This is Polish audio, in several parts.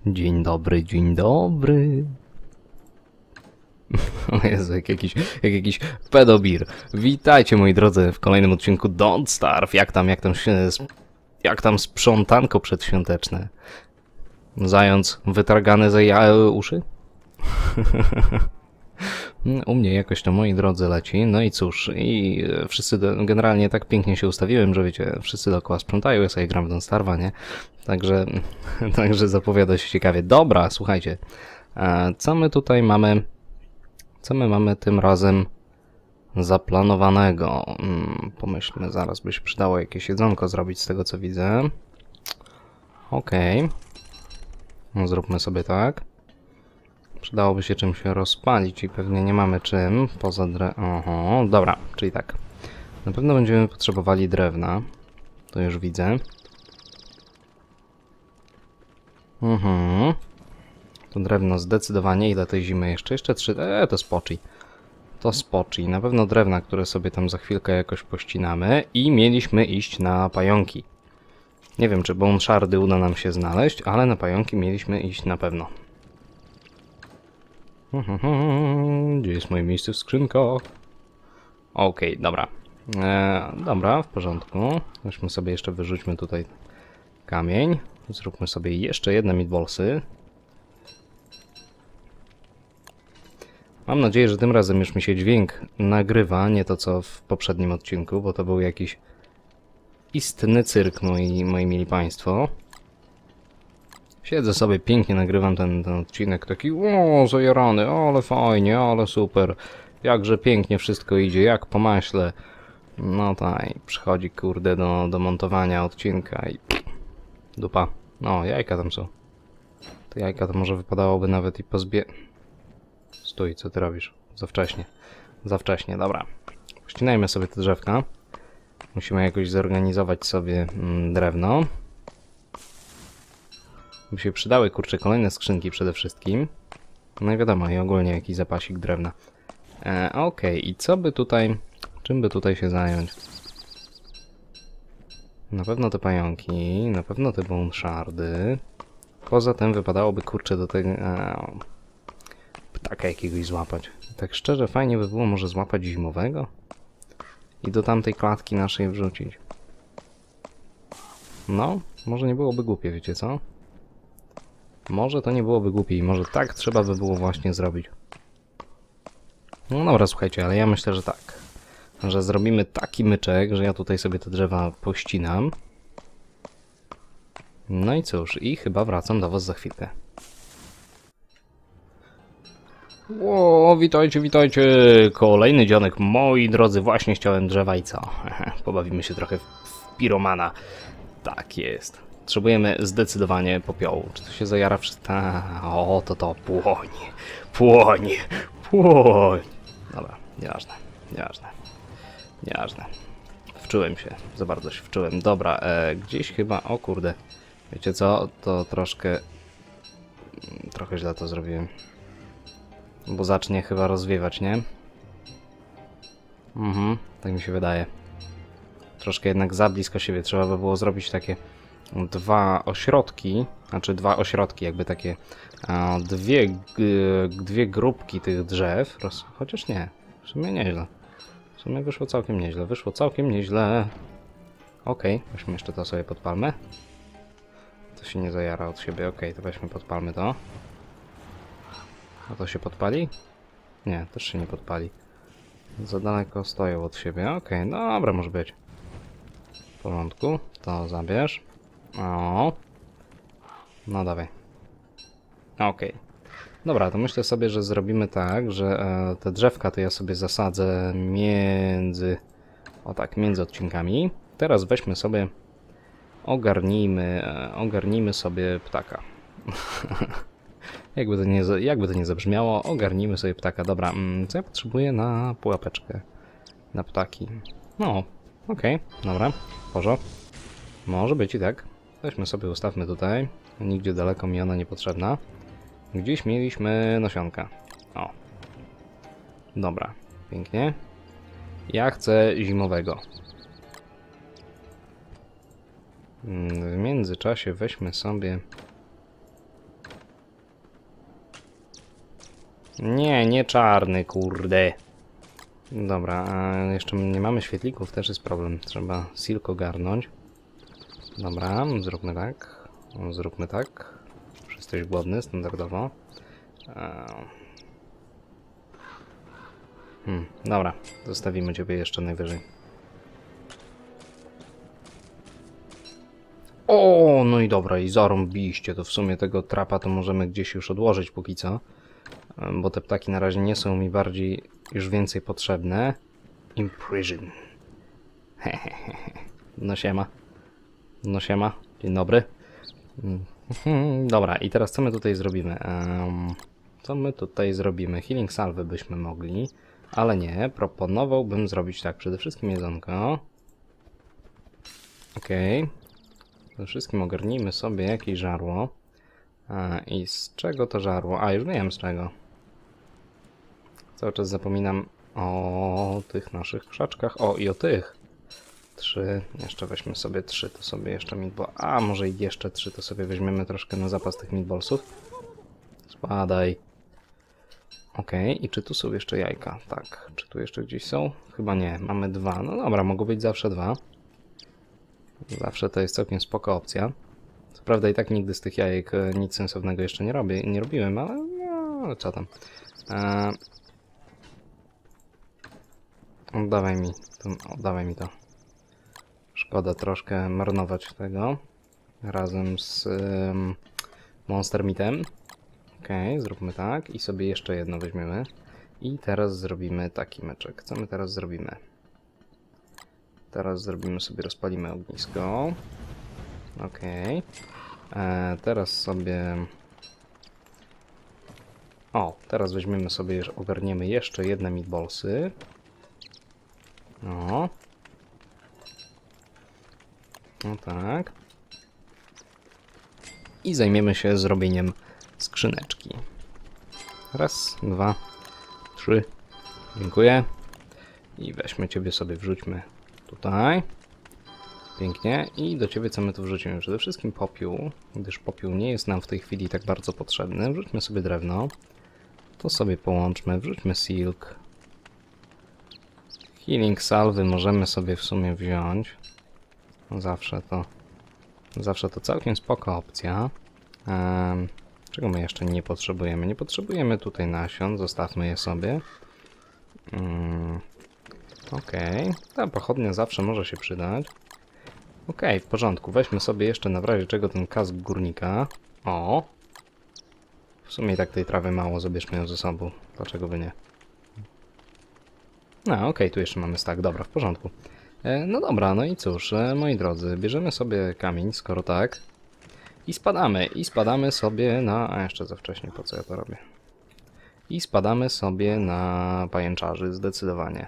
Dzień dobry, dzień dobry. O Jezu, jak jakiś pedobir. Witajcie moi drodzy w kolejnym odcinku Don't Starve. Jak tam sprzątanko przedświąteczne? Zając wytargany za uszy? U mnie jakoś to, moi drodzy, leci. No i cóż, wszyscy generalnie tak pięknie się ustawiłem, że wiecie, wszyscy dookoła sprzątają, ja sobie gram w Don't Starve'a, nie? Także, także zapowiada się ciekawie. Dobra, słuchajcie, co my tutaj mamy? Co my mamy tym razem zaplanowanego? Pomyślmy, zaraz by się przydało jakieś jedzonko zrobić z tego, co widzę. Okej. No, zróbmy sobie tak. Przydałoby się czymś rozpalić i pewnie nie mamy czym poza Oho, dobra, czyli tak. Na pewno będziemy potrzebowali drewna. To już widzę. To drewno zdecydowanie. Ile tej zimy jeszcze? Jeszcze 3. To spoczy. To spoczy. Na pewno drewna, które sobie tam za chwilkę jakoś pościnamy. I mieliśmy iść na pająki. Nie wiem, czy bone shardy uda nam się znaleźć, ale na pająki mieliśmy iść na pewno. Gdzie jest moje miejsce w skrzynkach? Okej, dobra. Dobra, w porządku. Weźmy sobie jeszcze, wyrzućmy tutaj kamień. Zróbmy sobie jeszcze jedne meatballsy. Mam nadzieję, że tym razem już mi się dźwięk nagrywa, nie to co w poprzednim odcinku, bo to był jakiś istny cyrk, moi mili państwo. Siedzę sobie, pięknie nagrywam ten odcinek, taki zajarany, ale fajnie, ale super. Jakże pięknie wszystko idzie, jak po maśle. No tak, przychodzi kurde do montowania odcinka i dupa. No, jajka tam są. Te jajka to może wypadałoby nawet i Stój, co ty robisz? Za wcześnie. Za wcześnie, dobra. Ścinajmy sobie te drzewka. Musimy jakoś zorganizować sobie drewno. By się przydały, kurczę, kolejne skrzynki przede wszystkim. No i wiadomo, i ogólnie jakiś zapasik drewna. Okej, i co by tutaj... Czym by tutaj się zająć? Na pewno te pająki, na pewno te bone shardy. Poza tym wypadałoby, kurczę, do tego... ptaka jakiegoś złapać. Tak szczerze, fajnie by było może złapać zimowego i do tamtej klatki naszej wrzucić. No, może nie byłoby głupie, wiecie co? Może to nie byłoby głupie i może tak trzeba by było właśnie zrobić. No dobra, słuchajcie, ale ja myślę, że tak. Że zrobimy taki myczek, że ja tutaj sobie te drzewa pościnam. No i cóż, i chyba wracam do was za chwilkę. O, witajcie, witajcie! Kolejny dzionek, moi drodzy, właśnie ściąłem drzewa i co? Pobawimy się trochę w piromana. Tak jest. Potrzebujemy zdecydowanie popiołu. Czy to się zajara wszystko? O, to płoń. Płoń. Płoń. Dobra, nieważne. Wczułem się, za bardzo się wczułem. Dobra, gdzieś chyba, o kurde. Wiecie co? To troszkę źle to zrobiłem. Bo zacznie chyba rozwiewać, nie? Tak mi się wydaje. Troszkę jednak za blisko siebie. Trzeba by było zrobić takie dwa ośrodki, jakby takie dwie grupki tych drzew. Chociaż nie, w sumie nieźle. W sumie wyszło całkiem nieźle. Okej, weźmy jeszcze to sobie podpalmy. To się nie zajara od siebie, okej, to weźmy podpalmy to. A to się podpali? Nie, też się nie podpali. Za daleko stoją od siebie. Okej, dobra, może być. W porządku, to zabierz. O. No dawaj. Okej. Dobra, to myślę sobie, że zrobimy tak, że te drzewka to ja sobie zasadzę między... O tak, między odcinkami. Teraz weźmy sobie... Ogarnijmy sobie ptaka. Jakby to nie zabrzmiało, ogarnijmy sobie ptaka. Dobra, co ja potrzebuję na pułapeczkę? Na ptaki. No, okej, dobra, porządku. Może być i tak. Weźmy sobie, ustawmy tutaj. Nigdzie daleko mi ona niepotrzebna. Gdzieś mieliśmy nasionka. O. Dobra, pięknie. Ja chcę zimowego. W międzyczasie weźmy sobie Nie, nie czarny, kurde. Dobra, a jeszcze nie mamy świetlików, też jest problem. Trzeba silk ogarnąć. Dobra, zróbmy tak. Zróbmy tak. Już jesteś głodny, standardowo. Dobra, zostawimy ciebie jeszcze najwyżej. O, no i dobra, i zarąbiście. To w sumie tego trapa to możemy gdzieś już odłożyć póki co. Bo te ptaki na razie nie są mi bardziej już więcej potrzebne. Imprison. No siema. No siema. Dzień dobry. Dobra, i teraz co my tutaj zrobimy? Co my tutaj zrobimy? Healing salwy byśmy mogli, ale nie. Proponowałbym zrobić tak. Przede wszystkim jedzonko. Okej. Przede wszystkim ogarnijmy sobie jakieś żarło. I z czego to żarło? A, już wiem z czego. Cały czas zapominam o tych naszych krzaczkach. O, i o tych. 3. Jeszcze weźmy sobie 3, to sobie jeszcze meatball. A, może i jeszcze 3, to sobie weźmiemy troszkę na zapas tych meatballsów. Spadaj. Okej, i czy tu są jeszcze jajka? Tak. Czy tu jeszcze gdzieś są? Chyba nie. Mamy 2. No dobra, mogą być zawsze 2. Zawsze to jest całkiem spoko opcja. Co prawda i tak nigdy z tych jajek nic sensownego jeszcze nie robiłem, ale no, co tam. Oddawaj mi to. Szkoda troszkę marnować tego. Razem z Monster Meatem. Okej, zróbmy tak. I sobie jeszcze jedno weźmiemy. I teraz zrobimy taki meczek. Co my teraz zrobimy? Teraz zrobimy sobie, rozpalimy ognisko. Okej. Teraz sobie... O, teraz weźmiemy sobie, ogarniemy jeszcze jedne meatballsy. No. No tak. I zajmiemy się zrobieniem skrzyneczki. Raz, 2, 3. Dziękuję. I weźmy ciebie sobie, wrzućmy tutaj. Pięknie. I do ciebie co my tu wrzucimy? Przede wszystkim popiół, gdyż popiół nie jest nam w tej chwili tak bardzo potrzebny. Wrzućmy sobie drewno. To sobie połączmy. Wrzućmy silk. Healing salwy możemy sobie w sumie wziąć. Zawsze to całkiem spoko opcja. Czego my jeszcze nie potrzebujemy? Nie potrzebujemy tutaj nasion. Zostawmy je sobie. Okej. Ta pochodnia zawsze może się przydać. Okej, w porządku. Weźmy sobie jeszcze na razie czego ten kask górnika. O! W sumie i tak tej trawy mało, zabierzmy ją ze sobą. Dlaczego by nie? No, okej, tu jeszcze mamy stack. Dobra, w porządku. No dobra, no i cóż, moi drodzy, bierzemy sobie kamień, skoro tak. I spadamy. I spadamy sobie na... A, jeszcze za wcześnie, po co ja to robię? I spadamy sobie na pajęczarzy, zdecydowanie.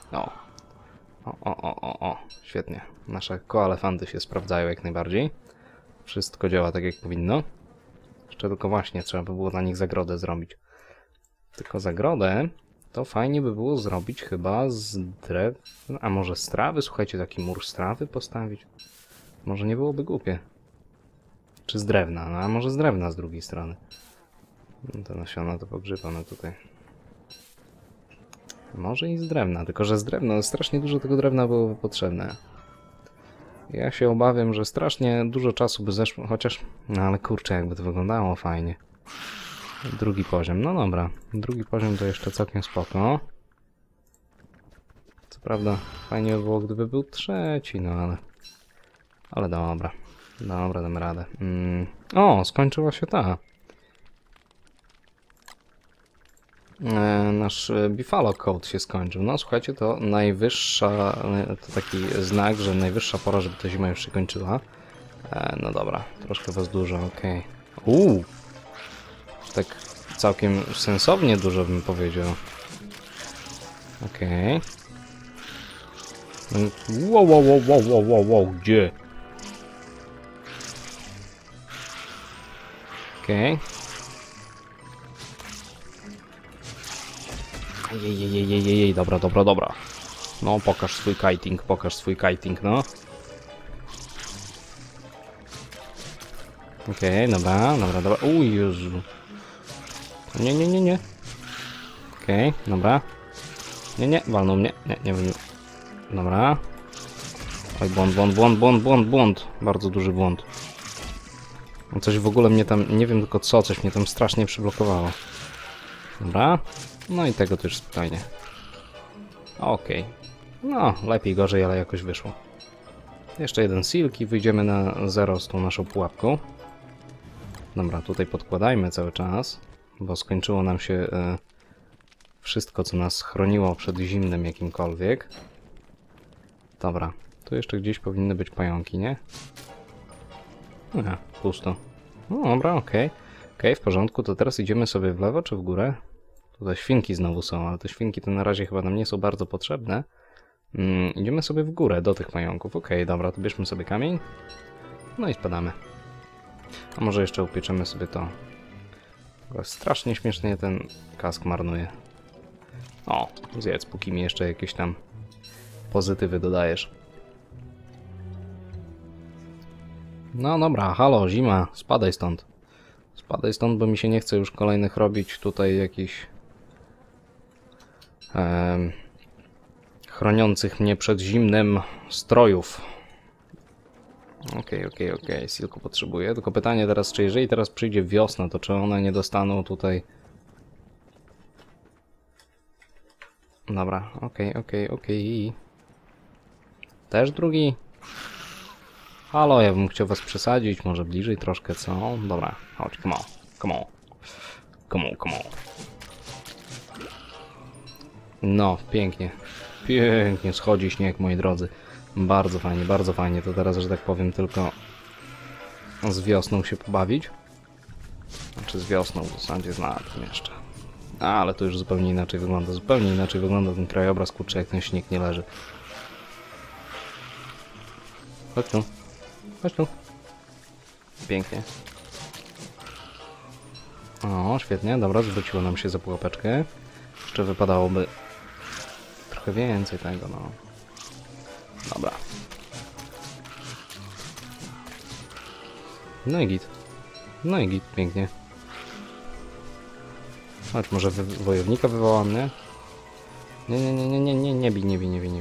O. Świetnie. Nasze koalefanty się sprawdzają jak najbardziej. Wszystko działa tak jak powinno. Jeszcze tylko właśnie trzeba by było dla nich zagrodę zrobić. Tylko zagrodę to fajnie by było zrobić chyba z drew... A może z trawy? Słuchajcie, taki mur z trawy postawić? Może nie byłoby głupie. Czy z drewna? No a może z drewna z drugiej strony. No te nasiona to pogrzebane tutaj. Może i z drewna, tylko że z drewna strasznie dużo tego drewna byłoby potrzebne. Ja się obawiam, że strasznie dużo czasu by zeszło, chociaż... No ale kurczę, jakby to wyglądało fajnie. Drugi poziom, no dobra. Drugi poziom to jeszcze całkiem spoko. Co prawda fajnie by było, gdyby był trzeci, no ale... Ale dobra. Dobra, damy radę. O, skończyła się ta. Nasz Buffalo Code się skończył. No słuchajcie, to najwyższa, to taki znak, że najwyższa pora, żeby ta zima już się kończyła. No dobra, troszkę was dużo, okej. Tak całkiem sensownie dużo bym powiedział. Okej. Wow, gdzie? Okej. Jej, dobra. No, pokaż swój kiting, no. Okej, dobra. Uj, Jezu. Nie. Okej, dobra. Nie, walnął mnie. Nie. Dobra. Oj, błąd. Bardzo duży błąd. Coś w ogóle mnie tam, nie wiem tylko co, coś mnie tam strasznie przyblokowało. Dobra. No i tego też spokojnie. Okej. No, lepiej, gorzej, ale jakoś wyszło. Jeszcze jeden silk i wyjdziemy na 0 z tą naszą pułapką. Dobra, tutaj podkładajmy cały czas, bo skończyło nam się wszystko, co nas chroniło przed zimnem jakimkolwiek. Dobra, tu jeszcze gdzieś powinny być pająki, nie? Nie, pusto. No dobra, okej. Okej, w porządku, to teraz idziemy sobie w lewo czy w górę? Tutaj świnki znowu są, ale te świnki to na razie chyba nam nie są bardzo potrzebne. Idziemy sobie w górę, do tych pająków. Okej, dobra, to bierzmy sobie kamień. No i spadamy. A może jeszcze upieczemy sobie to. Strasznie śmiesznie ten kask marnuje. O, zjedz, póki mi jeszcze jakieś tam pozytywy dodajesz. No dobra, halo, zima, spadaj stąd. Spadaj stąd, bo mi się nie chce już kolejnych robić tutaj jakichś chroniących mnie przed zimnem strojów. Okej, silku potrzebuję. Tylko pytanie teraz, czy jeżeli teraz przyjdzie wiosna, to czy one nie dostaną tutaj... Dobra, okej. Też drugi? Halo, ja bym chciał was przesadzić, może bliżej troszkę, co? Dobra, chodź, come on. No, pięknie. Pięknie schodzi śnieg, moi drodzy. Bardzo fajnie. To teraz, że tak powiem, tylko z wiosną się pobawić. Znaczy z wiosną w zasadzie na tym jeszcze. Ale to już zupełnie inaczej wygląda. Zupełnie inaczej wygląda ten krajobraz, kurczę, jak ten śnieg nie leży. Chodź tu. Pięknie. O, świetnie. Dobra, zwróciło nam się za pułapeczkę. Jeszcze wypadałoby trochę więcej tego, no. Dobra. No i git, pięknie. Chodź, może wojownika wywołam, nie? Nie bij.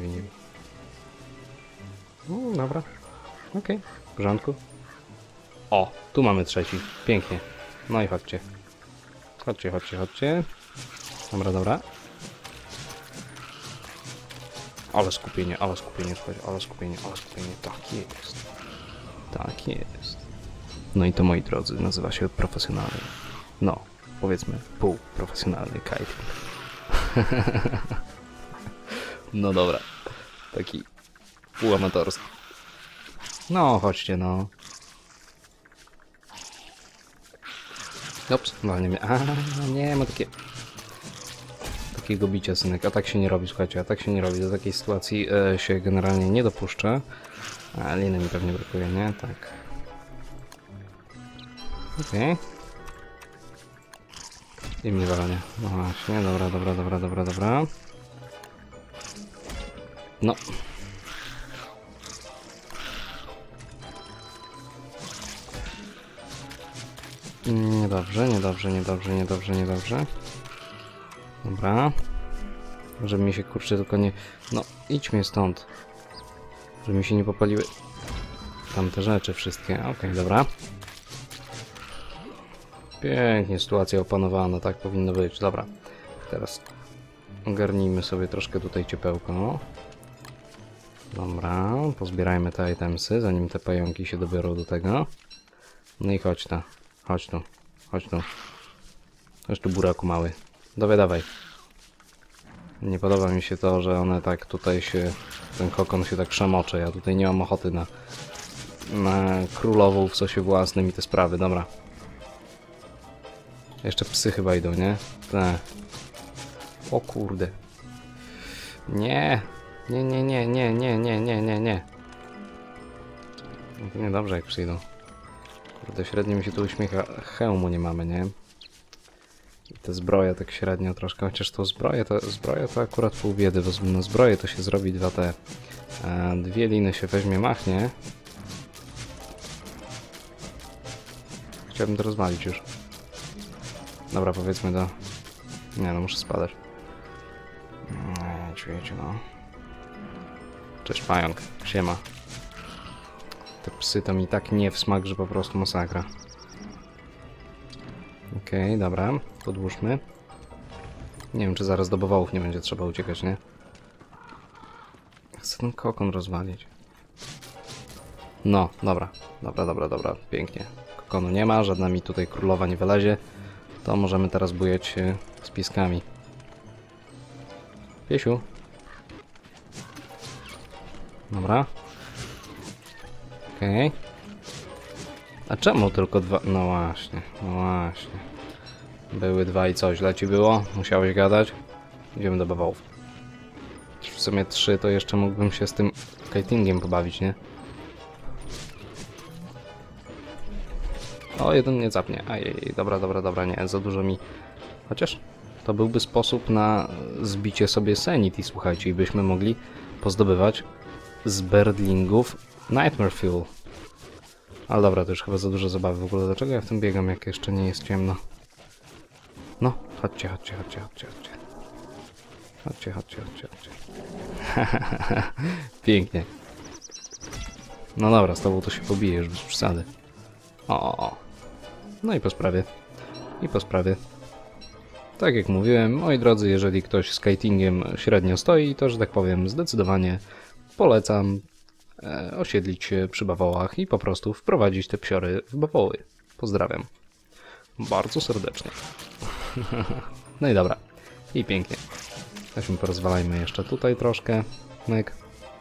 Dobra. Okej, w porządku. O, tu mamy trzeci. Pięknie. No i chodźcie. Chodźcie. Dobra. Ale skupienie, słuchajcie, ale skupienie. Tak jest. No i to, moi drodzy, nazywa się profesjonalny. No, powiedzmy półprofesjonalny kiting. No dobra. Taki półamatorski. No, chodźcie, no. Ups, walnie mnie. A, nie, ma takiego bicia, synek. A tak się nie robi, słuchajcie, a tak się nie robi. Do takiej sytuacji się generalnie nie dopuszczę. A liny mi pewnie brakuje, nie? Tak. Okej. I mnie walanie. No właśnie, dobra. No. Niedobrze. Dobra. Żeby mi się, kurczę, tylko nie... No, idź mnie stąd. Żeby mi się nie popaliły tamte rzeczy wszystkie. Okej, dobra. Pięknie, sytuacja opanowana, tak powinno być. Dobra. Teraz ogarnijmy sobie troszkę tutaj ciepełko. Dobra, pozbierajmy te itemsy, zanim te pająki się dobiorą do tego. No i chodź tu, buraku mały. Dawaj. Nie podoba mi się to, że one tak tutaj się... Ten kokon się tak szamocze. Ja tutaj nie mam ochoty na królową w sosie własnym i te sprawy. Dobra. Jeszcze psy chyba idą, nie? Te. O kurde. Nie. No to niedobrze jak przyjdą. Kurde, średnio mi się tu uśmiecha. Hełmu nie mamy, nie? I te zbroje tak średnio troszkę, chociaż to zbroje to akurat pół biedy, bo na zbroje to się zrobi dwie liny się weźmie, machnie. Chciałbym to rozwalić już. Dobra, powiedzmy do... Nie no, muszę spadać. świecie, no. Cześć pająk, siema. Te psy to mi tak nie w smak, że po prostu masakra. Okej, dobra, podłóżmy. Nie wiem, czy zaraz do bawałów nie będzie trzeba uciekać, nie? Chcę ten kokon rozwalić. No, dobra, dobra, pięknie. Kokonu nie ma, żadna mi tutaj królowa nie wylezie. To możemy teraz bujać się z piskami. Piesiu. Dobra. Okej. A czemu tylko dwa? No właśnie, no właśnie. Były dwa i coś, źle ci było? Musiałeś gadać? Idziemy do bawałów. W sumie 3 to jeszcze mógłbym się z tym kitingiem pobawić, nie? O, jeden nie zapnie. Ajej, dobra, nie, za dużo mi... Chociaż to byłby sposób na zbicie sobie sanity, słuchajcie, i byśmy mogli pozdobywać z birdlingów Nightmare Fuel. Ale dobra, to już chyba za dużo zabawy w ogóle. Dlaczego ja w tym biegam, jak jeszcze nie jest ciemno? No, chodźcie. Pięknie. No dobra, z tobą to się pobije już bez przesady. O. No i po sprawie. Tak jak mówiłem, moi drodzy, jeżeli ktoś z kitingiem średnio stoi, to, że tak powiem, zdecydowanie polecam osiedlić się przy bawołach i po prostu wprowadzić te psiory w bawoły. Pozdrawiam. Bardzo serdecznie. No i dobra. I pięknie. Weźmy porozwalajmy jeszcze tutaj troszkę. Myk.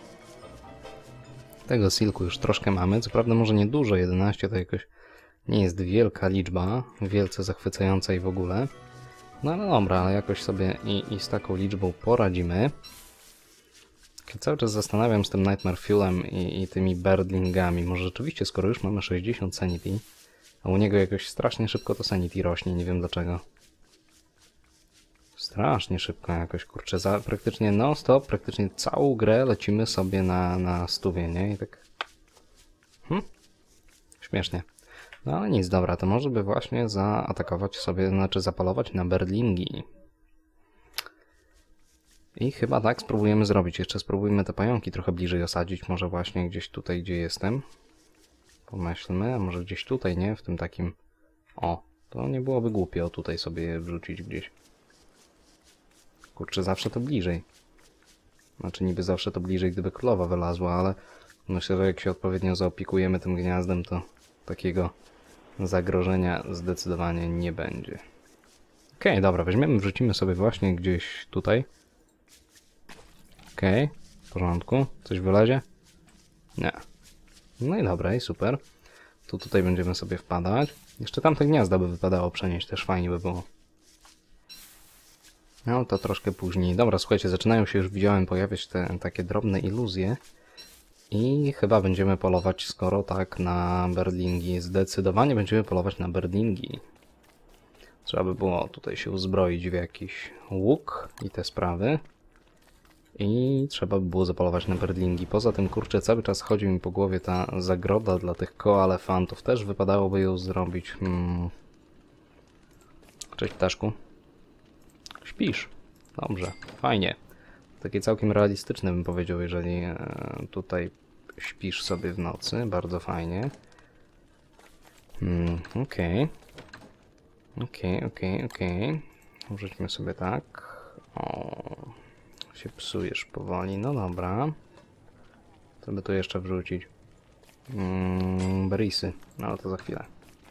Tego silku już troszkę mamy. Co prawda może nie dużo, 11 to jakoś nie jest wielka liczba. Wielce zachwycająca i w ogóle. No ale dobra, ale jakoś sobie i z taką liczbą poradzimy. Cały czas zastanawiam z tym Nightmare Fuelem i tymi birdlingami. Może rzeczywiście, skoro już mamy 60 sanity, a u niego jakoś strasznie szybko to sanity rośnie, nie wiem dlaczego. Strasznie szybko jakoś, kurczę, praktycznie non-stop, praktycznie całą grę lecimy sobie na 100, nie? I tak... Śmiesznie. No ale nic, dobra, to może by właśnie zaatakować sobie, znaczy zapalować na birdlingi. I chyba tak spróbujemy zrobić. Jeszcze spróbujmy te pająki trochę bliżej osadzić. Może właśnie gdzieś tutaj, gdzie jestem. Pomyślmy, a może gdzieś tutaj, nie? W tym takim... O, to nie byłoby głupio tutaj sobie je wrzucić gdzieś. Kurczę, zawsze to bliżej. Znaczy niby zawsze to bliżej, gdyby królowa wylazła, ale myślę, że jak się odpowiednio zaopiekujemy tym gniazdem, to takiego zagrożenia zdecydowanie nie będzie. Okej, dobra, weźmiemy, wrzucimy sobie właśnie gdzieś tutaj. Okej, w porządku. Coś wylezie? Nie. No i dobra, i super. Tutaj będziemy sobie wpadać. Jeszcze tamte gniazda by wypadało przenieść, też fajnie by było. No to troszkę później. Dobra, słuchajcie, zaczynają się, już widziałem, pojawiać te takie drobne iluzje. I chyba będziemy polować, skoro tak, na birdlingi. Zdecydowanie będziemy polować na birdlingi. Trzeba by było tutaj się uzbroić w jakiś łuk i te sprawy. I trzeba by było zapolować na birdlingi. Poza tym, kurczę, cały czas chodzi mi po głowie ta zagroda dla tych koalefantów. Też wypadałoby ją zrobić. Cześć, ptaszku. Śpisz. Dobrze, fajnie. Takie całkiem realistyczne bym powiedział, jeżeli tutaj śpisz sobie w nocy. Bardzo fajnie. Okej. Wrzućmy sobie tak. O, się psujesz powoli. No dobra. Co by tu jeszcze wrzucić? Berisy. No to za chwilę.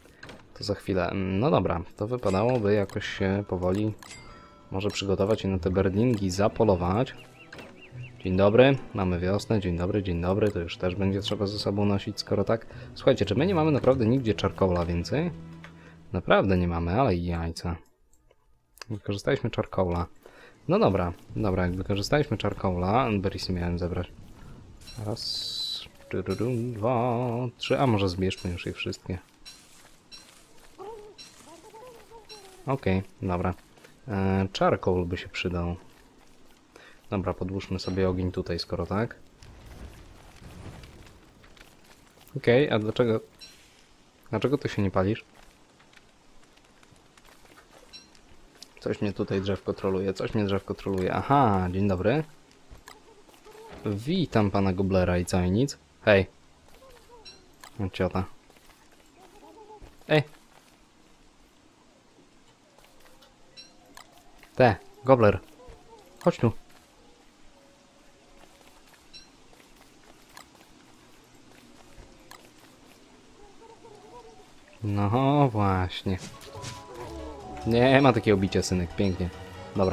No dobra, to wypadałoby jakoś się powoli może przygotować i na te birdlingi zapolować. Dzień dobry, mamy wiosnę, dzień dobry, to już też będzie trzeba ze sobą nosić, skoro tak. Słuchajcie, czy my nie mamy naprawdę nigdzie charcoala więcej? Naprawdę nie mamy, ale i jajca. Wykorzystaliśmy charcoala. No dobra, jak wykorzystaliśmy charcoala, berries miałem zebrać. Raz, 2, 3, a może zbierzmy już je wszystkie. Okej, dobra. Charcoal by się przydał. Dobra, podłóżmy sobie ogień tutaj, skoro tak. Okej, a dlaczego... Dlaczego ty się nie palisz? Coś mnie tutaj drzewko troluje, Aha, dzień dobry. Witam pana Goblera i co i nic. Hej. Ciota. Ej. Gobler. Chodź tu. No właśnie. Nie ma takiego bicia, synek. Pięknie. Dobra.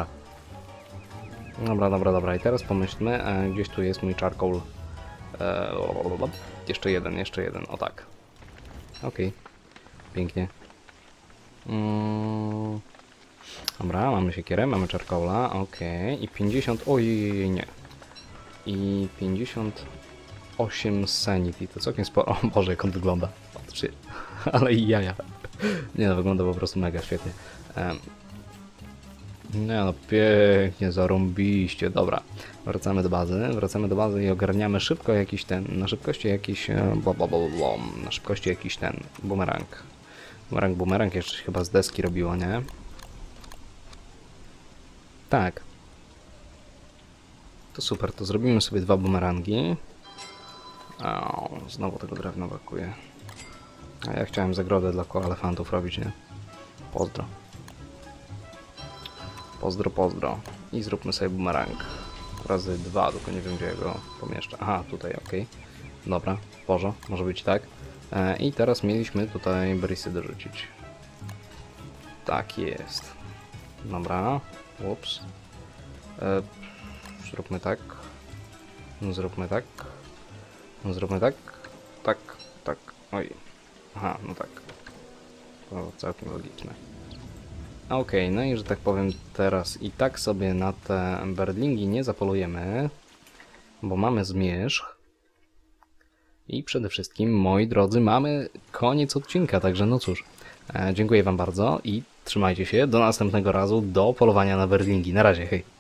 Dobra. I teraz pomyślmy, gdzieś tu jest mój charcoal. Jeszcze jeden. O tak. Okej. Pięknie. Dobra, mamy siekierę, mamy charcoala. Okej. I 50... Oj, nie. I 58 sanity. To całkiem sporo. O Boże, jak on wygląda. Patrzcie. Ale i jaja. Nie no, wygląda po prostu mega świetnie. Nie no, pięknie, zarąbiście. Dobra, wracamy do bazy i ogarniamy szybko jakiś ten, na szybkości jakiś, na szybkości jakiś ten, bumerang. Bumerang jeszcze się chyba z deski robiło, nie? Tak. To super, to zrobimy sobie 2 bumerangi. O, znowu tego drewna brakuje. A ja chciałem zagrodę dla koalefantów robić, nie? Pozdro. I zróbmy sobie bumerang. Razy 2, tylko nie wiem gdzie go pomieszczę. Aha, tutaj, okej. Dobra, w porządku, może być tak. I teraz mieliśmy tutaj brisy dorzucić. Tak jest. Dobra, ups. Zróbmy tak. Tak. Oj. Aha, no tak. To całkiem logiczne. Okej, no i że tak powiem teraz i tak sobie na te birdlingi nie zapolujemy, bo mamy zmierzch. I przede wszystkim, moi drodzy, mamy koniec odcinka, także no cóż. Dziękuję wam bardzo i trzymajcie się, do następnego razu, do polowania na birdlingi. Na razie, hej!